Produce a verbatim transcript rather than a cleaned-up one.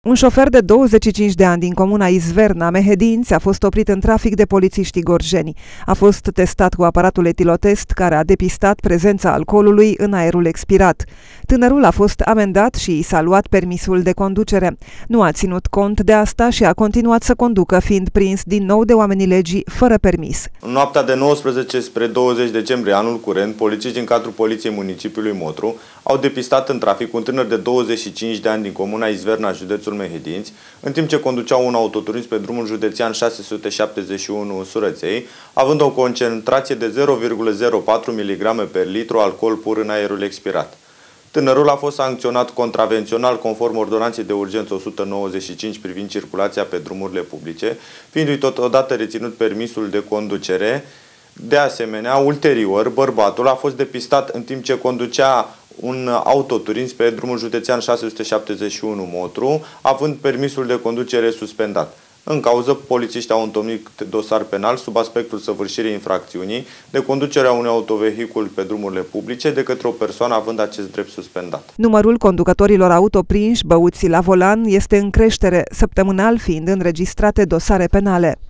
Un șofer de douăzeci și cinci de ani din comuna Izverna, Mehedinți, a fost oprit în trafic de polițiștii gorjeni. A fost testat cu aparatul etilotest, care a depistat prezența alcoolului în aerul expirat. Tânărul a fost amendat și i s-a luat permisul de conducere. Nu a ținut cont de asta și a continuat să conducă, fiind prins din nou de oamenii legii fără permis. În noaptea de nouăsprezece spre douăzeci decembrie anul curent, polițiști din cadrul Poliției Municipiului Motru au depistat în trafic un tânăr de douăzeci și cinci de ani din comuna Izverna, județul Mehedinți, în timp ce conduceau un autoturism pe drumul județean șase sute șaptezeci și unu Surăței, având o concentrație de zero virgulă zero patru miligrame per litru alcool pur în aerul expirat. Tânărul a fost sancționat contravențional conform ordonanței de urgență o sută nouăzeci și cinci privind circulația pe drumurile publice, fiindu-i totodată reținut permisul de conducere. De asemenea, ulterior, bărbatul a fost depistat în timp ce conducea un autoturism pe drumul județean șase sute șaptezeci și unu Motru, având permisul de conducere suspendat. În cauză, polițiștii au întocmit dosar penal sub aspectul săvârșirii infracțiunii de conducerea unui autovehicul pe drumurile publice de către o persoană având acest drept suspendat. Numărul conducătorilor auto prinși băuți la volan este în creștere, săptămânal fiind înregistrate dosare penale.